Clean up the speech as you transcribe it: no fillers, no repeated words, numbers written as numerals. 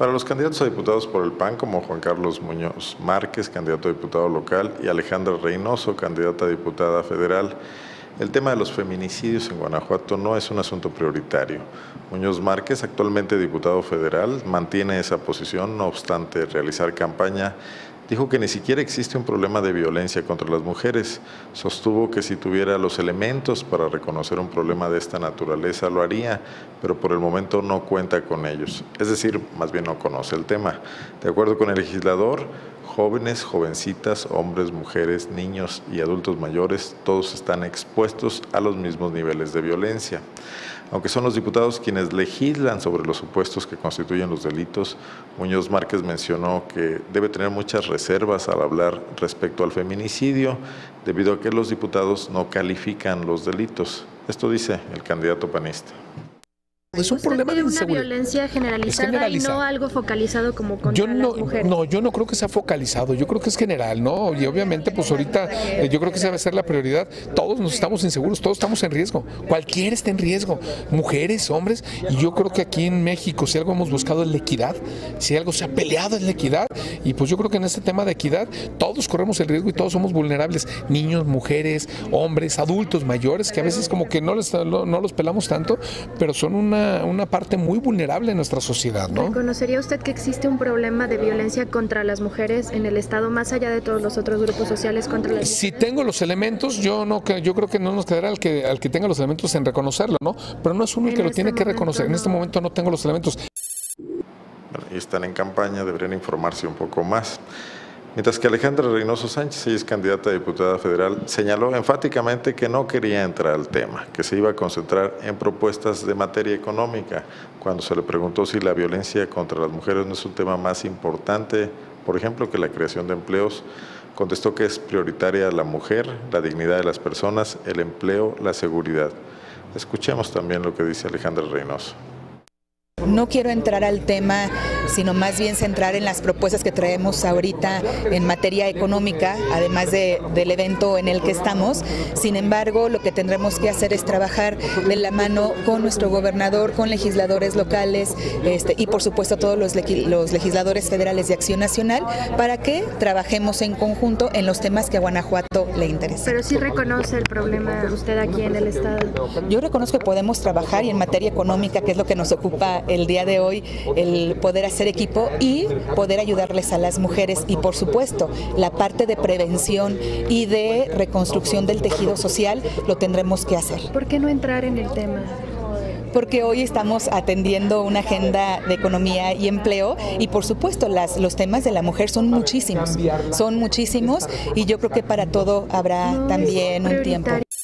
Para los candidatos a diputados por el PAN, como Juan Carlos Muñoz Márquez, candidato a diputado local, y Alejandra Reynoso, candidata a diputada federal, el tema de los feminicidios en Guanajuato no es un asunto prioritario. Muñoz Márquez, actualmente diputado federal, mantiene esa posición, no obstante realizar campaña. Dijo que ni siquiera existe un problema de violencia contra las mujeres. Sostuvo que si tuviera los elementos para reconocer un problema de esta naturaleza lo haría, pero por el momento no cuenta con ellos. Es decir, más bien no conoce el tema. De acuerdo con el legislador, jóvenes, jovencitas, hombres, mujeres, niños y adultos mayores, todos están expuestos a los mismos niveles de violencia. Aunque son los diputados quienes legislan sobre los supuestos que constituyen los delitos, Muñoz Márquez mencionó que debe tener muchas reservas al hablar respecto al feminicidio, debido a que los diputados no califican los delitos. Esto dice el candidato panista. Es un problema de inseguridad. Una violencia generalizada y no algo focalizado como contra las mujeres. No, yo no creo que sea focalizado, yo creo que es general, ¿no? Y obviamente pues ahorita yo creo que esa debe ser la prioridad. Todos nos estamos inseguros, todos estamos en riesgo, cualquiera está en riesgo, mujeres, hombres, y yo creo que aquí en México si algo hemos buscado es la equidad, si algo se ha peleado es la equidad, y pues yo creo que en este tema de equidad todos corremos el riesgo y todos somos vulnerables, niños, mujeres, hombres, adultos mayores, que a veces como que no los pelamos tanto, pero son una parte muy vulnerable en nuestra sociedad, ¿no? ¿Reconocería usted que existe un problema de violencia contra las mujeres en el Estado, más allá de todos los otros grupos sociales contra las mujeres? Si tengo los elementos, yo creo que no nos quedará al que tenga los elementos en reconocerlo, ¿no? Pero no es uno el que lo tiene que reconocer. En este momento no tengo los elementos. Bueno, y están en campaña, deberían informarse un poco más. Mientras que Alejandra Reynoso Sánchez, ella es candidata a diputada federal, señaló enfáticamente que no quería entrar al tema, que se iba a concentrar en propuestas de materia económica. Cuando se le preguntó si la violencia contra las mujeres no es un tema más importante, por ejemplo, que la creación de empleos, contestó que es prioritaria la mujer, la dignidad de las personas, el empleo, la seguridad. Escuchemos también lo que dice Alejandra Reynoso. No quiero entrar al tema, sino más bien centrar en las propuestas que traemos ahorita en materia económica, además del evento en el que estamos. Sin embargo, lo que tendremos que hacer es trabajar de la mano con nuestro gobernador, con legisladores locales y por supuesto todos los legisladores federales de Acción Nacional para que trabajemos en conjunto en los temas que a Guanajuato le interesan. Pero sí reconoce el problema usted aquí en el Estado. Yo reconozco que podemos trabajar y en materia económica, que es lo que nos ocupa el día de hoy, el poder hacer equipo y poder ayudarles a las mujeres y por supuesto la parte de prevención y de reconstrucción del tejido social lo tendremos que hacer. ¿Por qué no entrar en el tema? Porque hoy estamos atendiendo una agenda de economía y empleo y por supuesto los temas de la mujer son muchísimos y yo creo que para todo habrá también un tiempo.